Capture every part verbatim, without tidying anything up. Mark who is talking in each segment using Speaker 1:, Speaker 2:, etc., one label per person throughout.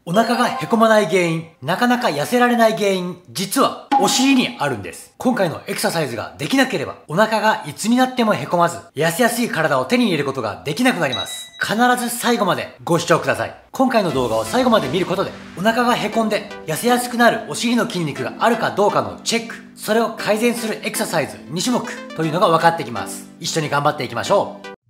Speaker 1: お腹がへこまない原因、なかなか痩せられない原因、実はお尻にあるんです。今回のエクササイズができなければ、お腹がいつになってもへこまず、痩せやすい体を手に入れることができなくなります。必ず最後までご視聴ください。今回の動画を最後まで見ることで、お腹がへこんで痩せやすくなるお尻の筋肉があるかどうかのチェック、それを改善するエクササイズに種目というのが分かってきます。一緒に頑張っていきましょう。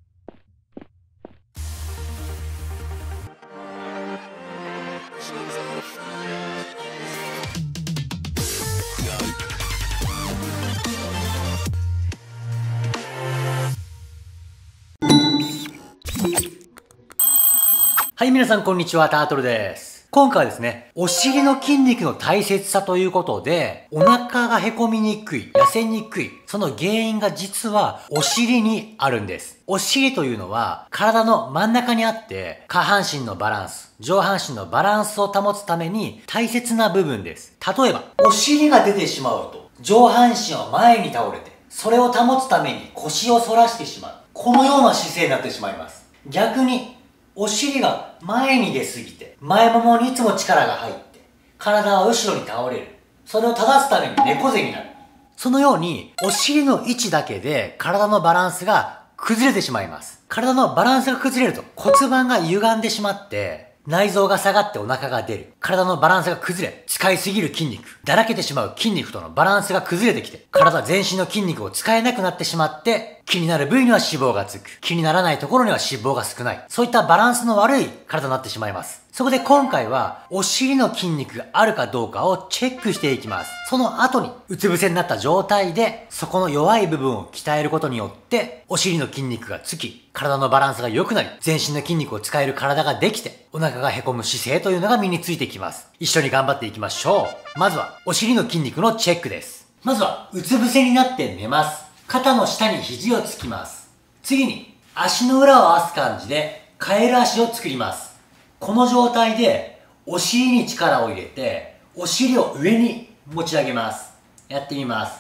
Speaker 1: はい、皆さんこんにちは、タートルです。今回はですね、お尻の筋肉の大切さということで、お腹がへこみにくい、痩せにくい、その原因が実はお尻にあるんです。お尻というのは体の真ん中にあって、下半身のバランス、上半身のバランスを保つために大切な部分です。例えば、お尻が出てしまうと、上半身は前に倒れて、それを保つために腰を反らしてしまう。このような姿勢になってしまいます。逆に、お尻が前に出すぎて、前ももにいつも力が入って、体は後ろに倒れる。それを正すために猫背になる。そのように、お尻の位置だけで体のバランスが崩れてしまいます。体のバランスが崩れると骨盤が歪んでしまって、内臓が下がってお腹が出る。体のバランスが崩れ、使いすぎる筋肉、だらけてしまう筋肉とのバランスが崩れてきて、体全身の筋肉を使えなくなってしまって、気になる部位には脂肪がつく。気にならないところには脂肪が少ない。そういったバランスの悪い体になってしまいます。そこで今回は、お尻の筋肉があるかどうかをチェックしていきます。その後に、うつ伏せになった状態で、そこの弱い部分を鍛えることによって、お尻の筋肉がつき、体のバランスが良くなり、全身の筋肉を使える体ができて、お腹がへこむ姿勢というのが身についてきます。一緒に頑張っていきましょう。まずは、お尻の筋肉のチェックです。まずは、うつ伏せになって寝ます。肩の下に肘をつきます。次に、足の裏を合わす感じで、カエル足を作ります。この状態で、お尻に力を入れて、お尻を上に持ち上げます。やってみます。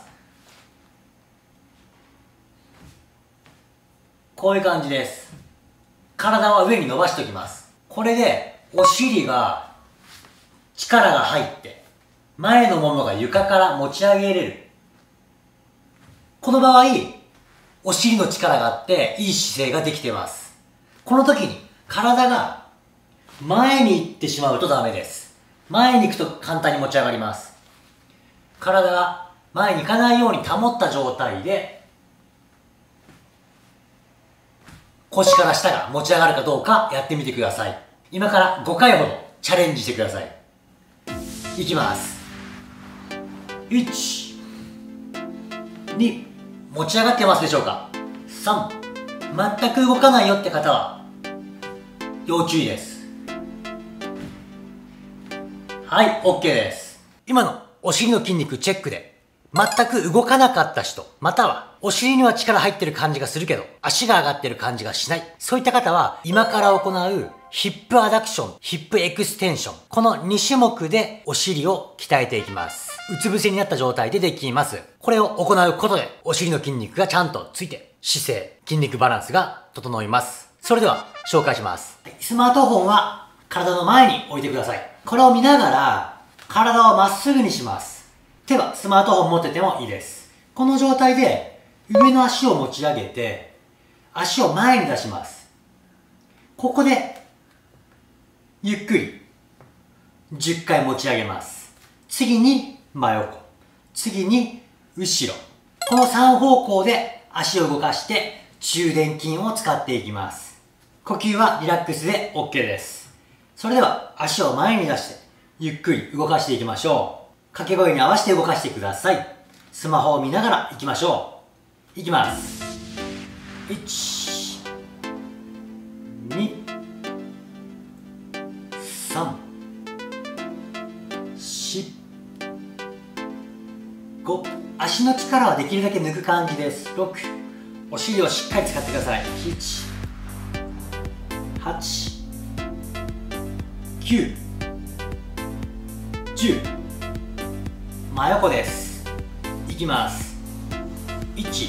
Speaker 1: こういう感じです。体は上に伸ばしておきます。これで、お尻が力が入って、前のももが床から持ち上げれる。この場合、お尻の力があって、いい姿勢ができています。この時に、体が前に行ってしまうとダメです。前に行くと簡単に持ち上がります。体が前に行かないように保った状態で、腰から下が持ち上がるかどうかやってみてください。今からごかいほどチャレンジしてください。いきます。いち、に、持ち上がってますでしょうか。さん、全く動かないよって方は、要注意です。はい、OK です。今のお尻の筋肉チェックで、全く動かなかった人、またはお尻には力入ってる感じがするけど、足が上がってる感じがしない。そういった方は、今から行うヒップアダクション、ヒップエクステンション。このに種目でお尻を鍛えていきます。うつ伏せになった状態でできます。これを行うことで、お尻の筋肉がちゃんとついて、姿勢、筋肉バランスが整います。それでは、紹介します。スマートフォンは体の前に置いてください。これを見ながら、体をまっすぐにします。手はスマートフォン持っててもいいです。この状態で上の足を持ち上げて足を前に出します。ここでゆっくりじゅっかい持ち上げます。次に真横、次に後ろ。このさん方向で足を動かして中殿筋を使っていきます。呼吸はリラックスで OK です。それでは足を前に出してゆっくり動かしていきましょう。掛け声に合わせて動かしてください。スマホを見ながら行きましょう。行きます。いち、に、さん、よん、ご。足の力はできるだけ抜く感じです。ろく、お尻をしっかり使ってください。なな、はち、きゅう、じゅう。真横です。いきます。いち、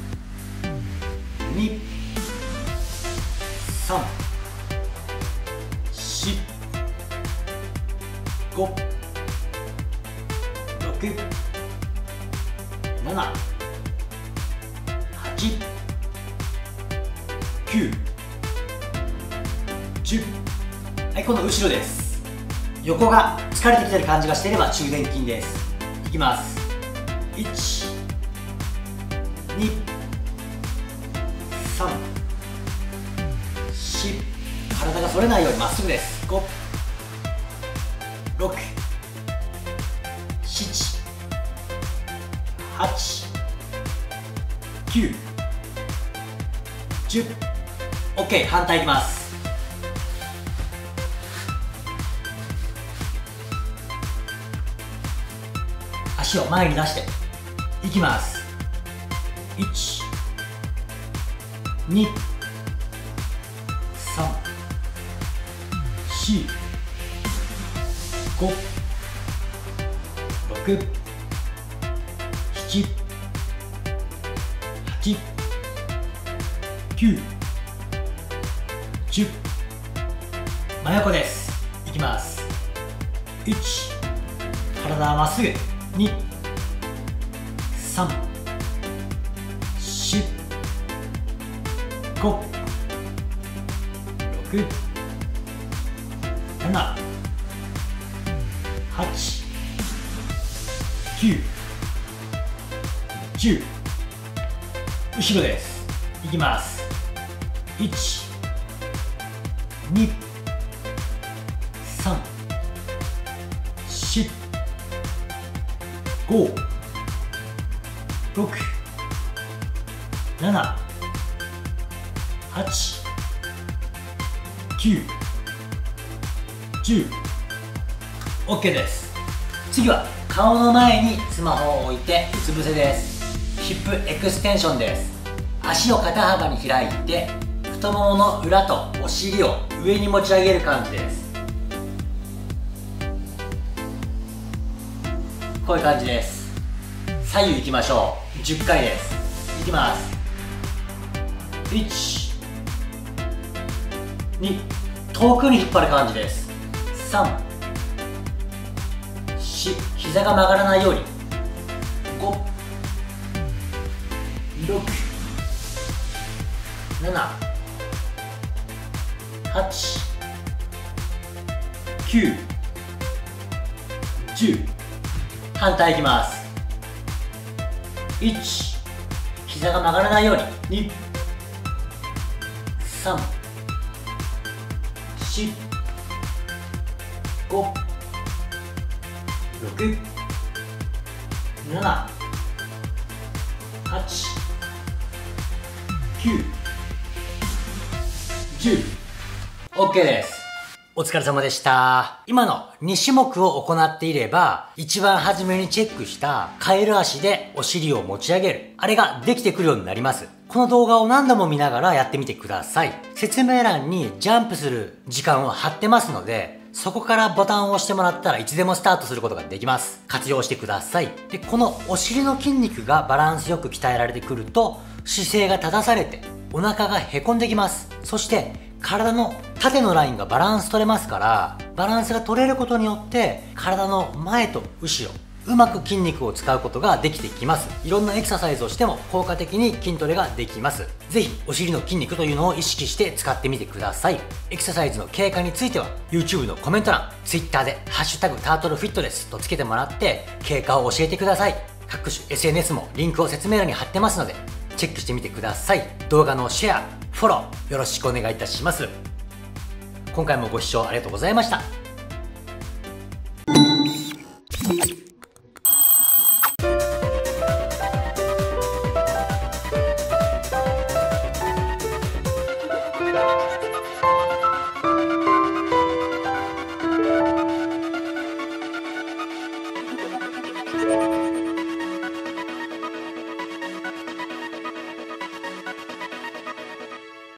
Speaker 1: に、さん、よん、 ご、ろく、なな、はち、きゅう、じゅう。はい、今度後ろです。横が疲れてきてる感じがしていれば中殿筋です。いきます。いち、に、さん、よん。体が反れないようにまっすぐです。ご、ろく、なな、はち、きゅう、じゅう。 OK。 反対いきます。足を前に出していきます。いち、に、さん、よん、ご、ろく、なな、はち、きゅう、じゅう。真横です。いきます。いち、体はまっすぐ。に、さん、よん、ご、ろく、なな、はち、きゅう、じゅう。後ろです。いきます。いち、に、さん、よん、ご、ろく、なな、はち、きゅう、じゅう。 OK です。次は顔の前にスマホを置いてうつ伏せです。ヒップエクステンションです。足を肩幅に開いて太ももの裏とお尻を上に持ち上げる感じです。こういう感じです。左右いきましょう。じゅっかいです。いきます。いち、に、遠くに引っ張る感じです。さん、よん、膝が曲がらないように。ご、ろく、なな、はち、きゅう、じゅう。反対いきます。いち、膝が曲がらないように。に、さん、よん、ご、ろく、なな、はち、きゅう、じゅう。 OK です。お疲れ様でした。今のに種目を行っていれば、一番初めにチェックしたカエル足でお尻を持ち上げる、あれができてくるようになります。この動画を何度も見ながらやってみてください。説明欄にジャンプする時間を貼ってますので、そこからボタンを押してもらったらいつでもスタートすることができます。活用してください。で、このお尻の筋肉がバランスよく鍛えられてくると、姿勢が正されてお腹がへこんできます。そして体の縦のラインがバランス取れますから、バランスが取れることによって体の前と後ろうまく筋肉を使うことができてきます。いろんなエクササイズをしても効果的に筋トレができます。ぜひお尻の筋肉というのを意識して使ってみてください。エクササイズの経過については YouTube のコメント欄、Twitter でハッシュタグタートルフィットネスとつけてもらって経過を教えてください。各種 エスエヌエス もリンクを説明欄に貼ってますのでチェックしてみてください。動画のシェア、フォローよろしくお願いいたします。今回もご視聴ありがとうございました。